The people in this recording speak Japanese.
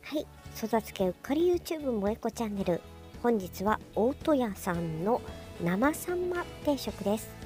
はい、育つけうっかり YouTube もえこチャンネル。本日は大戸屋さんの生サンマ定食です。